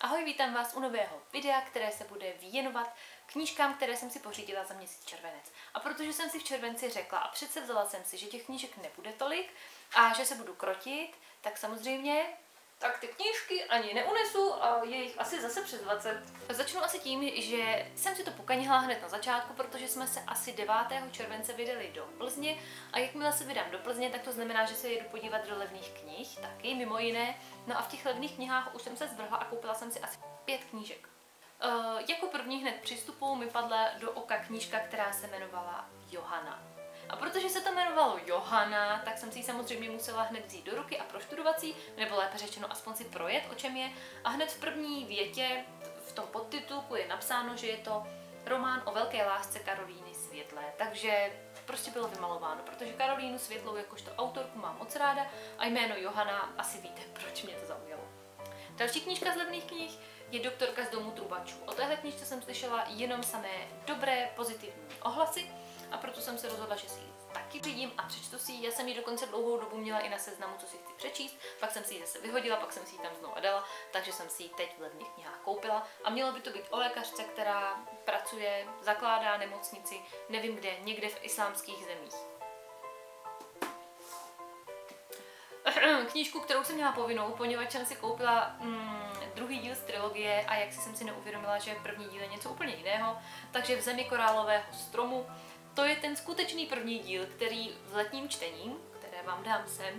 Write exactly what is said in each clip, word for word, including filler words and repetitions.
Ahoj, vítám vás u nového videa, které se bude věnovat knížkám, které jsem si pořídila za měsíc červenec. A protože jsem si v červenci řekla a přece vzala jsem si, že těch knížek nebude tolik a že se budu krotit, tak samozřejmě tak ty knížky ani neunesu a je jich asi zase přes dvacet. Začnu asi tím, že jsem si to pokanihla hned na začátku, protože jsme se asi devátého července vydali do Plzně a jakmile se vydám do Plzně, tak to znamená, že se jedu podívat do levných knih, taky mimo jiné. No a v těch levných knihách už jsem se zvrhla a koupila jsem si asi pět knížek. Uh, jako první hned při vstupu mi padla do oka knížka, která se jmenovala Johana. A protože se to jmenovalo Johana, tak jsem si ji samozřejmě musela hned vzít do ruky a proštudovat si, nebo lépe řečeno aspoň si projet, o čem je. A hned v první větě, v tom podtitulku je napsáno, že je to román o velké lásce Karolíny Světlé. Takže prostě bylo vymalováno, protože Karolínu Světlou jakožto autorku mám moc ráda a jméno Johana asi víte, proč mě to zaujalo. Další knížka z levných knih je Doktorka z domu trubačů. O téhle knížce jsem slyšela jenom samé dobré, pozitivní ohlasy a proto jsem se rozhodla, že si ji taky řídím a přečtu si ji. Já jsem ji dokonce dlouhou dobu měla i na seznamu, co si chci přečíst, pak jsem si ji zase vyhodila, pak jsem si ji tam znovu dala, takže jsem si ji teď v levných knihách koupila. A mělo by to být o lékařce, která pracuje, zakládá nemocnici, nevím kde, někde v islámských zemích. Knížku, kterou jsem měla povinnou, poněvadž jsem si koupila mm, druhý díl z trilogie a jak si jsem si neuvědomila, že první díl je něco úplně jiného, takže V zemi korálového stromu, to je ten skutečný první díl, který v letním čtení, které vám dám sem,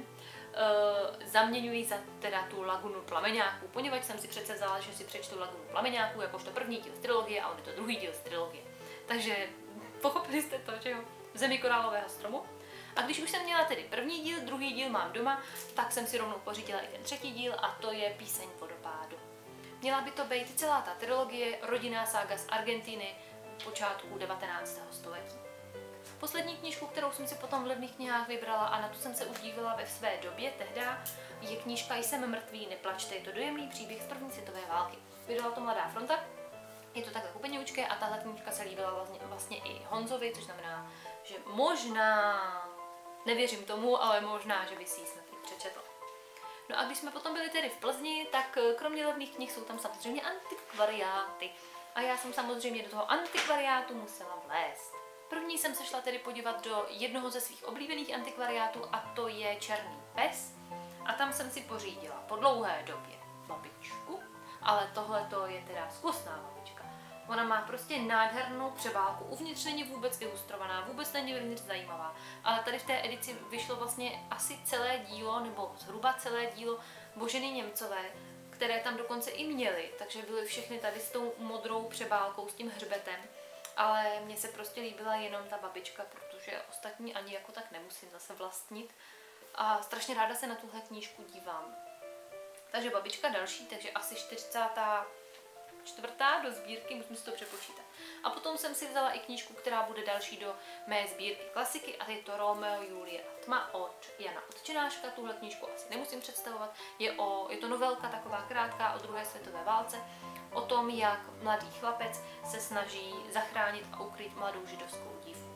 uh, zaměňuji za teda tu Lagunu plameňáků, poněvadž jsem si přece vzala, že si přečtu Lagunu plameňáků jakožto první díl z trilogie a on je to druhý díl z trilogie. Takže pochopili jste to, že jo? V zemi korálového stromu. A když už jsem měla tedy první díl, druhý díl mám doma, tak jsem si rovnou pořídila i ten třetí díl a to je Píseň vodopádu. Měla by to být celá ta trilogie, rodinná sága z Argentiny počátku devatenáctého století. Poslední knížku, kterou jsem si potom v levných knihách vybrala a na tu jsem se už dívala ve své době tehda, je knížka Jsem mrtvý, neplačte, je to dojemný příběh z první světové války. Vydala to Mladá fronta, je to takhle hubeňoučké a tahle knížka se líbila vlastně, vlastně i Honzovi, což znamená, že možná, nevěřím tomu, ale možná, že by si ji snad i přečetl. No a když jsme potom byli tedy v Plzni, tak kromě levných knih jsou tam samozřejmě antikvariáty. A já jsem samozřejmě do toho antikvariátu musela vlézt. První jsem se šla tedy podívat do jednoho ze svých oblíbených antikvariátů a to je Černý pes. A tam jsem si pořídila po dlouhé době babičku, ale tohle to je teda zkusná babička. Ona má prostě nádhernou přebálku, uvnitř není vůbec ilustrovaná, vůbec není vevnitř zajímavá, ale tady v té edici vyšlo vlastně asi celé dílo, nebo zhruba celé dílo Boženy Němcové, které tam dokonce i měly, takže byly všechny tady s tou modrou přebálkou, s tím hřbetem, ale mně se prostě líbila jenom ta babička, protože ostatní ani jako tak nemusím zase vlastnit a strašně ráda se na tuhle knížku dívám. Takže babička další, takže asi čtyřicátá čtvrtá do sbírky, musím si to přepočítat. A potom jsem si vzala i knížku, která bude další do mé sbírky klasiky a je to Romeo, Julie a tma od Jana Odčenáška. Tuhle knížku asi nemusím představovat. Je, o, je to novelka taková krátká o druhé světové válce, o tom, jak mladý chlapec se snaží zachránit a ukrýt mladou židovskou dívku.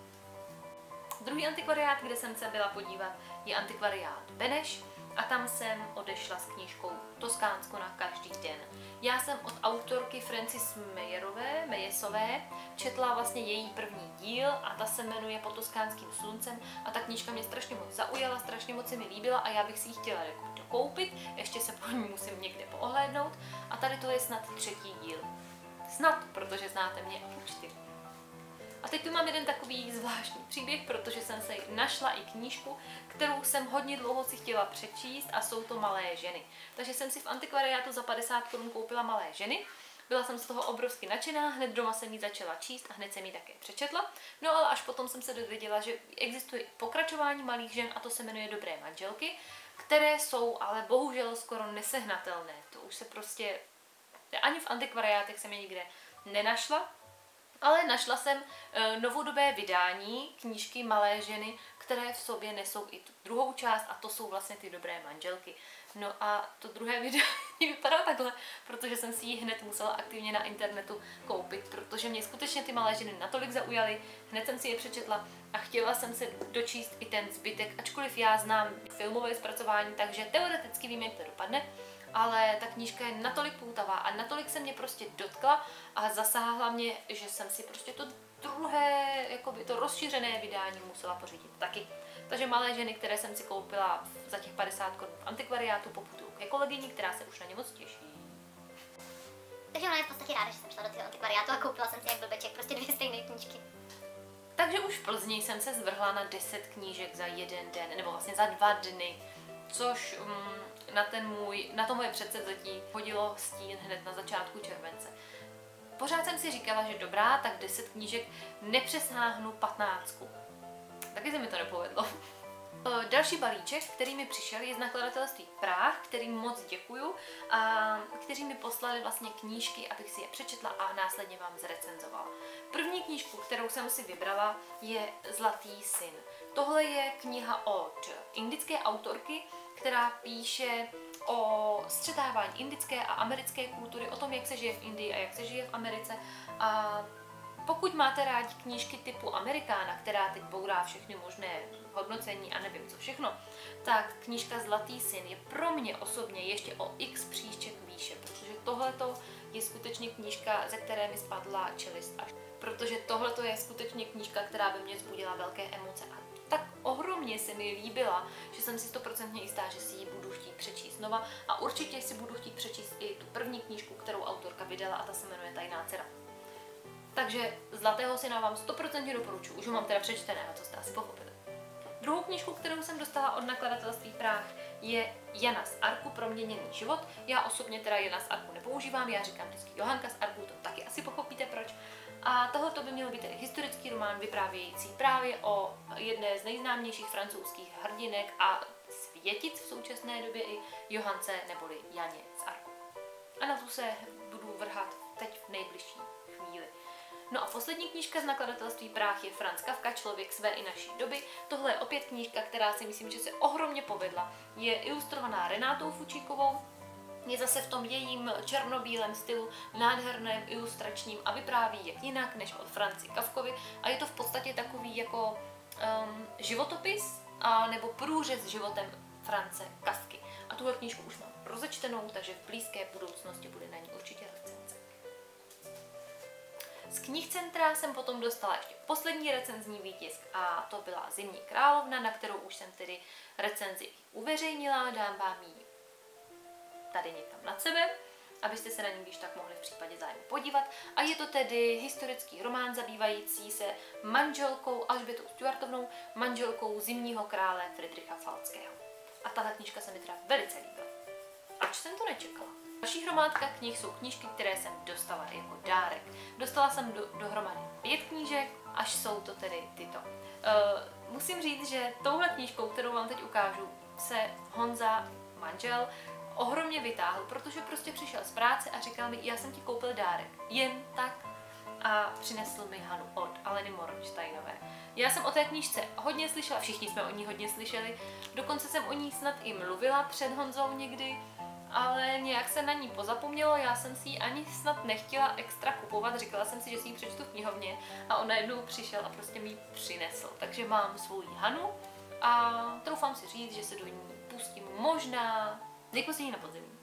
Druhý antikvariát, kde jsem se byla podívat, je antikvariát Beneš. A tam jsem odešla s knížkou Toskánsko na každý den. Já jsem od autorky Francis Meyerové, Meyesové četla vlastně její první díl a ta se jmenuje Pod toskánským sluncem a ta knížka mě strašně moc zaujala, strašně moc se mi líbila a já bych si ji chtěla dokoupit, ještě se po ní musím někde poohlédnout a tady to je snad třetí díl. Snad, protože znáte mě a účty. A teď tu mám jeden takový zvláštní příběh, protože jsem se našla i knížku, kterou jsem hodně dlouho si chtěla přečíst a jsou to Malé ženy. Takže jsem si v antikvariátu za padesát korun koupila Malé ženy. Byla jsem z toho obrovsky nadšená, hned doma jsem ji začala číst a hned jsem ji také přečetla. No ale až potom jsem se dozvěděla, že existuje pokračování Malých žen a to se jmenuje Dobré manželky, které jsou ale bohužel skoro nesehnatelné. To už se prostě ani v antikvariátech jsem je nikde nenašla. Ale našla jsem e, novodobé vydání knížky Malé ženy, které v sobě nesou i tu druhou část a to jsou vlastně ty Dobré manželky. No a to druhé vydání vypadá takhle, protože jsem si ji hned musela aktivně na internetu koupit, protože mě skutečně ty Malé ženy natolik zaujaly, hned jsem si je přečetla a chtěla jsem se dočíst i ten zbytek, ačkoliv já znám filmové zpracování, takže teoreticky vím, jak to dopadne, ale ta knížka je natolik poutavá a natolik se mě prostě dotkla a zasáhla mě, že jsem si prostě to druhé, jakoby to rozšířené vydání musela pořídit taky. Takže Malé ženy, které jsem si koupila za těch padesát korun v antikvariátu, poputuju ke kolegyni, která se už na ně moc těší. Takže ona je v podstatě ráda, že jsem šla do toho antikvariátu a koupila jsem si jak blbeček prostě dvě stejné knížky. Takže už v Plzni jsem se zvrhla na deset knížek za jeden den, nebo vlastně za dva dny, což um, na, ten můj, na to moje předsevzetí hodilo stín hned na začátku července. Pořád jsem si říkala, že dobrá, tak deset knížek nepřesáhnu patnáctku. Taky se mi to nepovedlo. Další balíček, který mi přišel, je z nakladatelství Práh, kterým moc děkuju a kteří mi poslali vlastně knížky, abych si je přečetla a následně vám zrecenzovala. První knížku, kterou jsem si vybrala, je Zlatý syn. Tohle je kniha od indické autorky, která píše o střetávání indické a americké kultury, o tom, jak se žije v Indii a jak se žije v Americe. A pokud máte rádi knížky typu Amerikána, která teď bourá všechny možné hodnocení a nevím co všechno, tak knížka Zlatý syn je pro mě osobně ještě o x příček výše, protože tohleto je skutečně knížka, ze které mi spadla čelist až. Protože tohleto je skutečně knížka, která ve mně vzbudila velké emoce a tak ohromně se mi líbila, že jsem si stoprocentně jistá, že si ji budu chtít přečíst znova a určitě si budu chtít přečíst i tu první knížku, kterou autorka vydala a ta se jmenuje Tajná dcera. Takže Zlatého syna vám stoprocentně doporučuji, už ho mám teda přečteného, co jste asi pochopili. Druhou knížku, kterou jsem dostala od nakladatelství Práh, je Jana z Arku, Proměněný život. Já osobně teda Jana z Arku nepoužívám, já říkám vždycky Johanka z Arku, to taky asi pochopíte proč. A tohoto by měl být tedy historický román vyprávějící právě o jedné z nejznámějších francouzských hrdinek a světic v současné době i Johance neboli Janě z Arku. A na tu se budu vrhat teď v nejbližší chvíli. No a poslední knížka z nakladatelství Práh je Franz Kafka, Člověk své i naší doby. Tohle je opět knížka, která si myslím, že se ohromně povedla. Je ilustrovaná Renátou Fučíkovou, je zase v tom jejím černobílém stylu, nádherném, ilustračním a vypráví jak jinak než od Franzi Kafkovi a je to v podstatě takový jako um, životopis a nebo průřez životem France Kafky. A tuhle knížku už mám rozečtenou, takže v blízké budoucnosti bude na ní určitě recenze. Z knihcentra jsem potom dostala ještě poslední recenzní výtisk a to byla Zimní královna, na kterou už jsem tedy recenzi uveřejnila, dám vám ji tady někam nad sebe, abyste se na ní když tak mohli v případě zájmu podívat. A je to tedy historický román zabývající se manželkou Alžbětou Stuartovnou, manželkou zimního krále Fridricha Falckého. A tahle knížka se mi teda velice líbila. Ač jsem to nečekala. Další hromádka knih jsou knížky, které jsem dostala jako dárek. Dostala jsem do, dohromady pět knížek, až jsou to tedy tyto. Uh, musím říct, že touhle knížkou, kterou vám teď ukážu, se Honza, manžel, ohromně vytáhl, protože prostě přišel z práce a říkal mi, já jsem ti koupil dárek, jen tak, a přinesl mi Hanu od Aleny Moronštejnové. Já jsem o té knížce hodně slyšela, všichni jsme o ní hodně slyšeli, dokonce jsem o ní snad i mluvila před Honzou někdy, ale nějak se na ní pozapomnělo, já jsem si ji ani snad nechtěla extra kupovat, říkala jsem si, že si ji přečtu v knihovně a on najednou přišel a prostě mi ji přinesl. Takže mám svou Hanu a troufám si říct, že se do ní pustím možná nejpozději na podzim.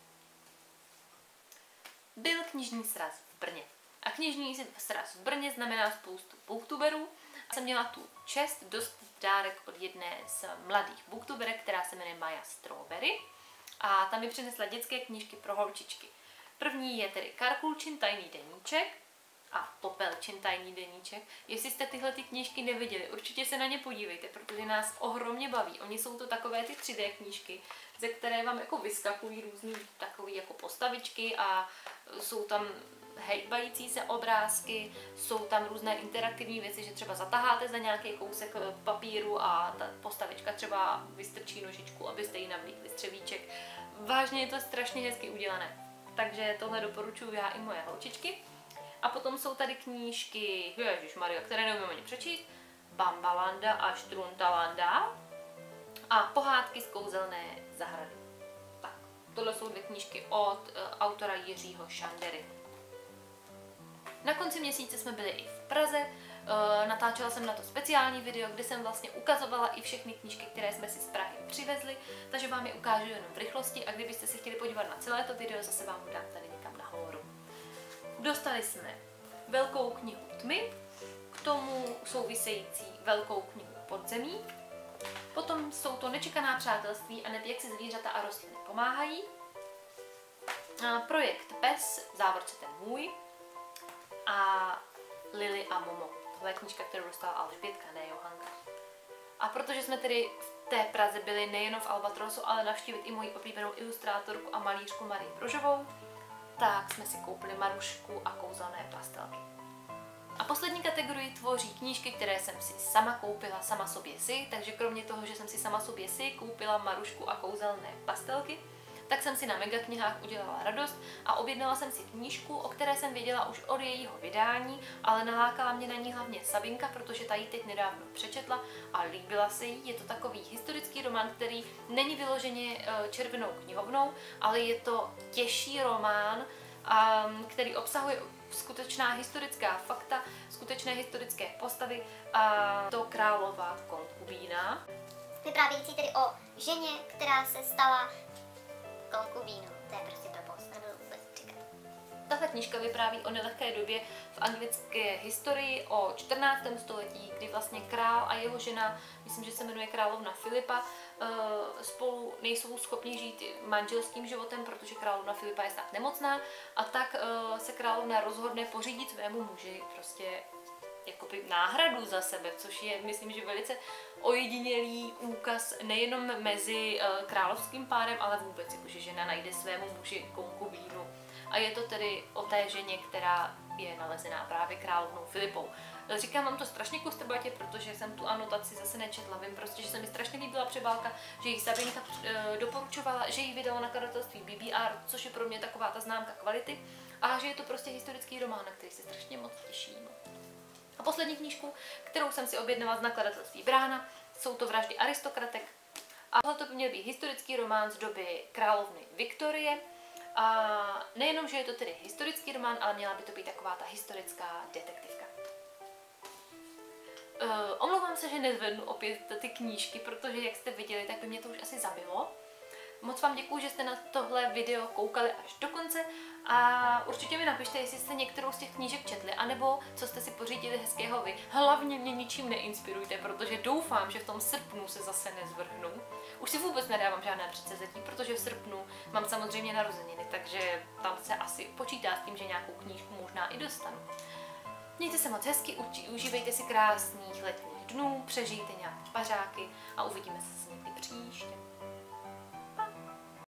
Byl knižní sraz v Brně. A knižní sraz v Brně znamená spoustu booktuberů. Jsem měla tu čest dostat dárek od jedné z mladých booktuberek, která se jmenuje Maja Strawberry. A tam mi přinesla dětské knížky pro holčičky. První je tedy Karkulčin tajný deníček a Popelčin tajný deníček. Jestli jste tyhle ty knížky neviděli, určitě se na ně podívejte, protože nás ohromně baví. Oni jsou to takové ty tři dé knížky, ze které vám jako vyskakují různý takové jako postavičky a jsou tam hejbající se obrázky, jsou tam různé interaktivní věci, že třeba zataháte za nějaký kousek papíru a ta postavička třeba vystrčí nožičku, abyste ji navlíkli střevíček. Vážně je to strašně hezky udělané. Takže tohle doporučuji já i moje holčičky. A potom jsou tady knížky, ježišmarja, které neumím ani přečíst, Bambalanda a Štruntalanda a Pohádky z kouzelné zahrady. Tak, tohle jsou dvě knížky od uh, autora Jiřího Šandery. Na konci měsíce jsme byli i v Praze, Natáčela jsem na to speciální video, kde jsem vlastně ukazovala i všechny knížky, které jsme si z Prahy přivezli, takže vám je ukážu jenom v rychlosti a kdybyste se chtěli podívat na celé to video, zase vám ho dám tady někam nahoru. Dostali jsme Velkou knihu tmy, k tomu související Velkou knihu podzemí, potom jsou to Nečekaná přátelství a neb jak si zvířata a rostliny pomáhají, Projekt Pes, v závorce ten můj, a Lily a Momo. Tohle je knížka, kterou dostala Alžbětka, ne Johanka. A protože jsme tedy v té Praze byli nejen v Albatrosu, ale navštívit i moji oblíbenou ilustrátorku a malířku Marii Brožovou, tak jsme si koupili Marušku a kouzelné pastelky. A poslední kategorii tvoří knížky, které jsem si sama koupila sama sobě si, takže kromě toho, že jsem si sama sobě si koupila Marušku a kouzelné pastelky, tak jsem si na Megaknihách udělala radost a objednala jsem si knížku, o které jsem věděla už od jejího vydání, ale nalákala mě na ní hlavně Sabinka, protože ta ji teď nedávno přečetla a líbila se jí. Je to takový historický román, který není vyloženě červenou knihovnou, ale je to těžší román, který obsahuje skutečná historická fakta, skutečné historické postavy a to králová konkubína. Vyprávějící tedy o ženě, která se stala konkubínou. To je prostě blbost, nebudu vůbec říkat. Tahle knížka vypráví o nelehké době v anglické historii, o čtrnáctém století, kdy vlastně král a jeho žena, myslím, že se jmenuje královna Filipa, spolu nejsou schopni žít manželským životem, protože královna Filipa je snad nemocná, a tak se královna rozhodne pořídit svému muži prostě jakoby náhradu za sebe, což je, myslím, že velice ojedinělý úkaz nejenom mezi uh, královským párem, ale vůbec, jakože žena najde svému muži konkubínu. A je to tedy o té ženě, která je nalezená právě královnou Filipou. Říkám vám to strašně kostrbatě, protože jsem tu anotaci zase nečetla. Vím prostě, že se mi strašně líbila přebálka, že ji Sabinka uh, doporučovala, že ji vydala nakladatelství B B R, což je pro mě taková ta známka kvality, a že je to prostě historický román, na který se strašně moc těším. A poslední knížku, kterou jsem si objednala z nakladatelství Brána, jsou to Vraždy aristokratek. A tohle by měl být historický román z doby královny Viktorie. A nejenom, že je to tedy historický román, ale měla by to být taková ta historická detektivka. Uh, omlouvám se, že nezvednu opět ty knížky, protože jak jste viděli, tak by mě to už asi zabilo. Moc vám děkuju, že jste na tohle video koukali až do konce a určitě mi napište, jestli jste některou z těch knížek četli, anebo co jste si pořídili hezkého vy. Hlavně mě ničím neinspirujte, protože doufám, že v tom srpnu se zase nezvrhnu. Už si vůbec nedávám žádné předsevzetí, protože v srpnu mám samozřejmě narozeniny, takže tam se asi počítá s tím, že nějakou knížku možná i dostanu. Mějte se moc hezky, užívejte si krásných letních dnů, přežijte nějaké pařáky a uvidíme se někdy příště.